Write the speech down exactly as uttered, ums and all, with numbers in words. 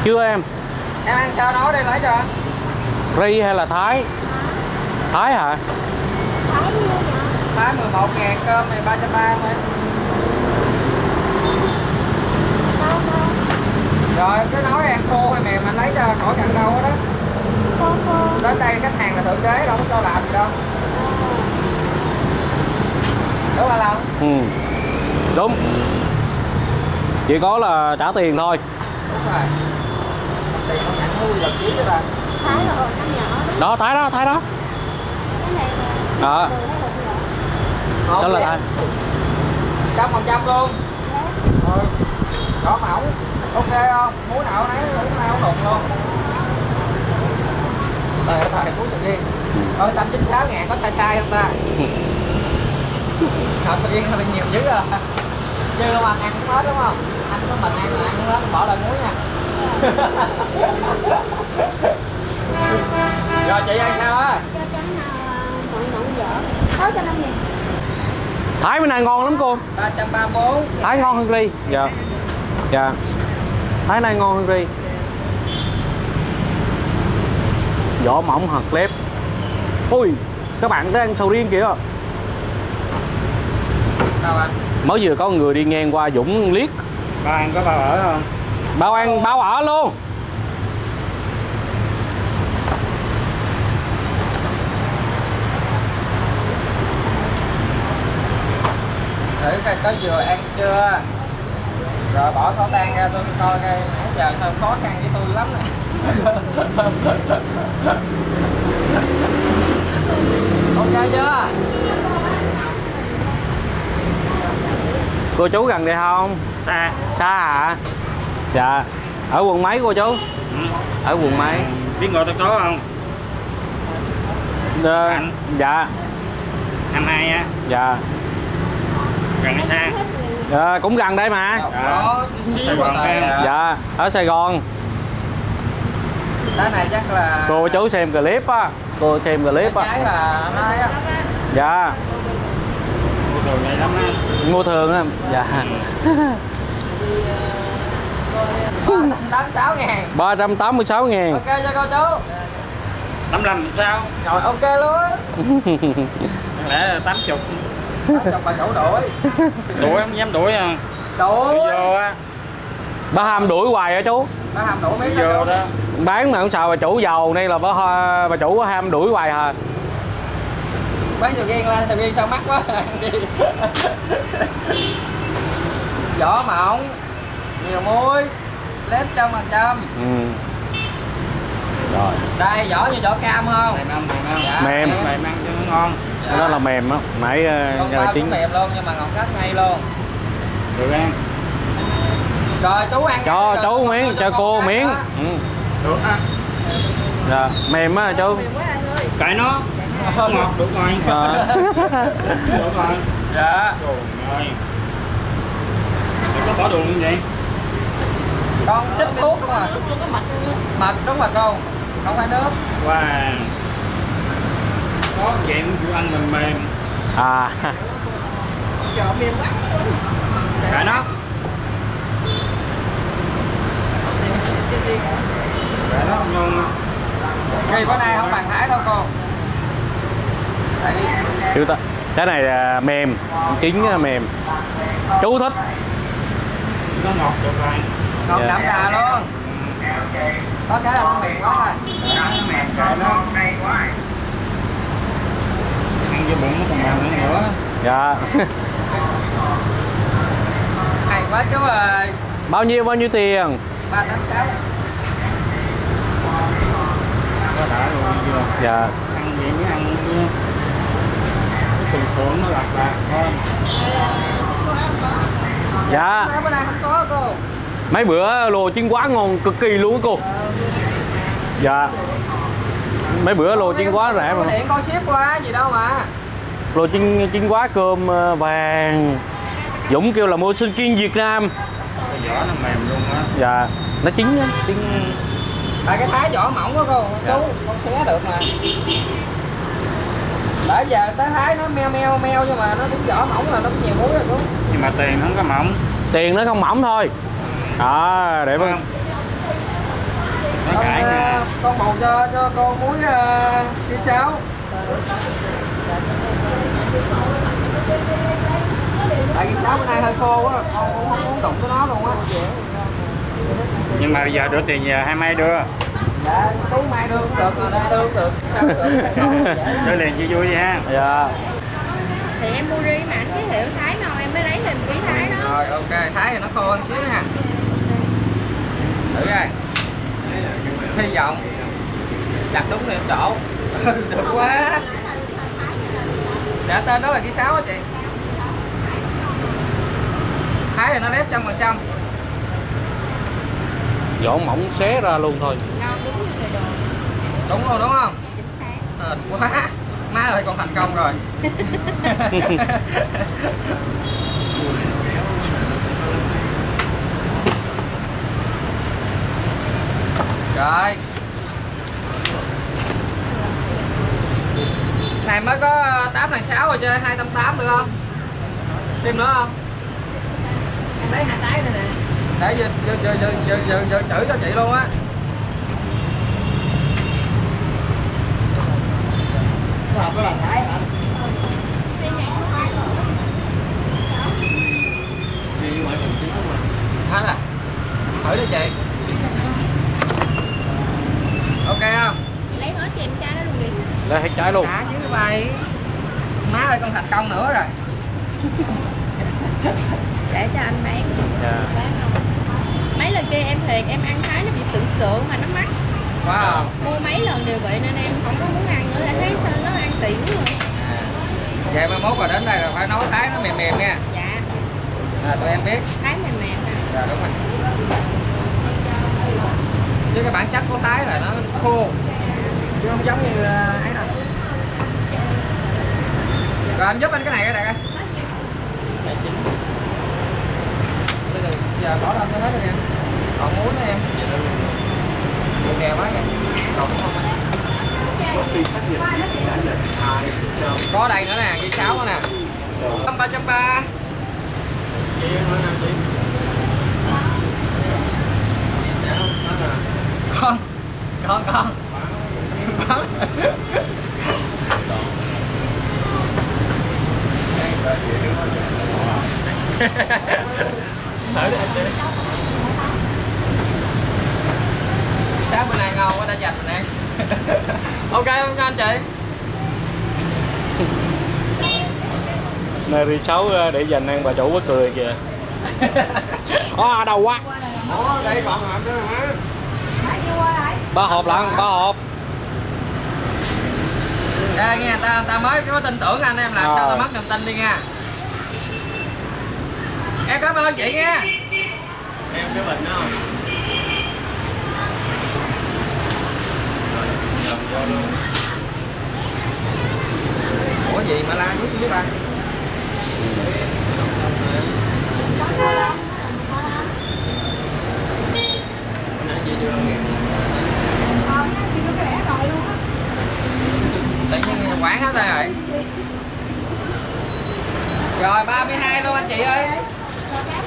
Chưa em. Em ăn sao nói đi lấy cho. Ri hay là Thái? Thái hả? Thái nhiêu vậy? Thái mười một ngàn, cơm này ba trăm ba mươi. Sao sao? Rồi cái nói ăn khô hay mềm anh lấy cho khỏi cần đâu đó. Khô khô. Đến đây khách hàng là tự chế đâu có cho làm gì đâu. Đúng không Long? Ừ. Đúng. Chỉ có là trả tiền thôi. Đúng rồi. Tiền nó nhận nuôi được chứ chứ ta. Thái rồi, nó nhỏ đó. Đó, Thái đó, Thái đó. Cái này là Đó. Đó là Thái. Trăm phần trăm luôn. Ừ. Đó mẫu. Ok không? Muốn nào nấy, muốn nào đụng luôn. Đây thầy Phú Sự Yên. Rồi tầm chín mươi sáu ngàn có sai sai không ta? Nào Sự Yên hơi nhiều dữ à. Chứ mà ăn cũng hết đúng không? Anh có mình ăn là ăn cũng hết, bỏ lại muối nha. Rồi chị ăn sao á? cho trắng mặn mặn dở. Có cho năm ngàn. Thái bên này ngon lắm cô. ba trăm ba mươi bốn. Thái ngon hơn Ri. Dạ. Dạ. Thái này ngon hơn Ri. Vỏ mỏng hạt lép. Ui, các bạn đang ăn sầu riêng kìa. Sao anh? Mới vừa có người đi ngang qua Dũng liếc. Ba ăn có bao ở không? Bao ăn bao ở luôn. Thử coi có vừa ăn chưa. Rồi bỏ khẩu trang ra tôi coi coi nãy giờ hơi khó khăn với tôi lắm nè. Ok chưa? Cô chú gần đây không? Xa. Xa hả? Dạ. Ở quận mấy cô chú? Ừ. Ở quận mấy? Biết ngồi tôi có không? Đơ, Anh. dạ. Năm hai á. Dạ. Gần hay xa? Dạ, cũng gần đây mà. Đó, xíu Sài Gòn rồi. phải không? Dạ, ở Sài Gòn. Cái này chắc là Cô chú xem clip á. Cô xem clip á. cái là nói á. Dạ. Mua đồ này lắm á. Mua thường á. Dạ. ba trăm tám mươi sáu ngàn. ba trăm tám mươi sáu ngàn. Ok cho cô chú. tám mươi lăm sao? Rồi ok luôn. Chẳng lẽ là tám mươi? Chồng bà chủ đuổi. Đuổi không dám đuổi à? Đuổi. Vô á. Bà Hàm đuổi hoài hả chú? Bà Hàm đuổi mấy Vô đó. Bán mà không sao bà chủ giàu, đây là bà, bà chủ bà Hàm đuổi hoài hả? Bán sầu riêng lên, sầu riêng sao mắc quá. Vỏ mỏng, nhiều muối, lép trăm phần trăm. Ừ. Rồi. Đây vỏ như vỏ cam không? Mềm không? Mềm không? Dạ, Mềm. Mềm ăn cho nó ngon. Dạ. Đó là mềm á, nãy Con nhờ bao cũng chính. mềm luôn nhưng mà ngọt rất ngay luôn. Được ăn. Rồi chú ăn. Cho chú miếng, cho cô miếng. Ừ. Được ăn. Dạ, mềm á chú. Cậy nó. Không ngọt, được rồi. À. Được rồi. Dạ. Trời ơi. Mày có bỏ đường không vậy? Con chích thuốc không à? Mật đúng mà cô, không phải nước. Wow. Có dạng chịu ăn mềm mềm. À. Cậy nó. Cậy nó không ngon. Kỳ bữa nay không bằng Thái đâu cô. Tại Chú ta, cái này là mềm, chín là mềm. Chú thích. Nó ngọt được rồi. ngọt Dạ. đậm đà luôn. Có cái là con mềm quá thôi. Nó mềm cậy nó. Ăn vô bụng nó còn mềm nữa nữa. Dạ. Hay quá chú ơi. Bao nhiêu bao nhiêu tiền? ba tám sáu. Có đã luôn chưa? Dạ. Ăn gì mới ăn cái thường thường nó lạc lạc thôi. Dạ. Bữa nay không có cô. Mấy bữa lô chiên quá ngon cực kỳ luôn á cô. Dạ. Mấy bữa lô chiên quá rẻ mà. Điện con ship qua gì đâu mà. Lô chiên chiên quá cơm vàng. Dũng kêu là mua sinh kiên Việt Nam. Cái vỏ nó mềm luôn á. Dạ. Nó chín á, chín. Tại cái thái vỏ mỏng quá cô, Dạ. chú con xé được mà. Bởi giờ tới thái nó meo meo meo nhưng mà nó cũng vỏ mỏng là nó cũng nhiều muối rồi chú. Nhưng mà tiền nó không có mỏng. Tiền nó không mỏng thôi. Đó, để Đúng mà không? Mấy cải nha. Con, con bầu cho cho con muối uh, ký sáu. Tại ký sáu bữa nay hơi khô quá, con cũng không muốn đụng tới nó luôn á. Nhưng mà bây giờ đưa tiền về hai mấy đưa. Dạ, Tú mai đưa cũng được, rồi đưa cũng được. Sao được? Đưa liền chi vui vậy ha. Dạ. Thì em mua riêng mà anh giới thiệu Thái ngon em mới lấy thêm ký Thái đó. Rồi ok, Thái thì nó khô hơn xíu nha. Thử coi. Hy vọng đặt đúng điểm chỗ. Được quá. Dạ tên đó là ký sáu á chị. Thái thì nó lép trăm phần trăm. Vỏ mỏng xé ra luôn thôi. Ngon đúng như trời đồ. Đúng luôn đúng không? Chính xác. Hên quá. Má ơi con thành công rồi. Rồi. Này mới có tám này sáu rồi chơi hai trăm tám mươi được không? Thêm nữa không? Em lấy hai tái này nè. Để giờ giờ giờ giờ giờ giờ, giờ chữ cho chị luôn á. Làm cái là Thái hả? Thái à? Thử đi chị. Ok không? Lấy hết cho em chai đó luôn đi. Lấy hết trái luôn. Đã chứ vậy. Má ơi con thành công nữa rồi. Để cho anh bán. Dạ. Bán không? Mấy lần kia em thiệt em ăn Thái nó bị sượng sượng mà nó mắc. Wow. Mua mấy lần đều vậy nên em không có muốn ăn nữa, lại thấy sao nó ăn tiện rồi. Vậy mai mốt rồi đến đây là phải nấu Thái nó mềm mềm nha. Dạ. À, tụi em biết. Thái mềm mềm hả? Dạ đúng rồi. Chứ cái bản chất của Thái là nó khô. Chứ không giống như ấy đâu. Rồi anh giúp anh cái này cái này. Bây giờ, giờ bỏ đâu cho hết rồi em. Còn muối nữa em. Được kèo quá vậy. Còn không anh? Có đây nữa nè, ghi sáu nữa nè. Ba trăm ba. Con, con con. Thử đi chị. Sáng bữa nay ngon quá đã dành mình ăn. Ok không anh chị? Này ri sáu để dành ăn bà chủ có cười kìa. À, đau quá. Ủa đây còn làm nữa hả? Ba hộp lận, ba hộp. Dạ nghe ta ta mới có tin tưởng anh em làm Rồi. sao ta mất niềm tin đi nha. Em cảm ơn chị nha. Em cái bình đó không? Ủa gì mà la với với ba? Tự nhiên quảng hết rồi. Rồi ba mươi hai luôn anh chị ơi.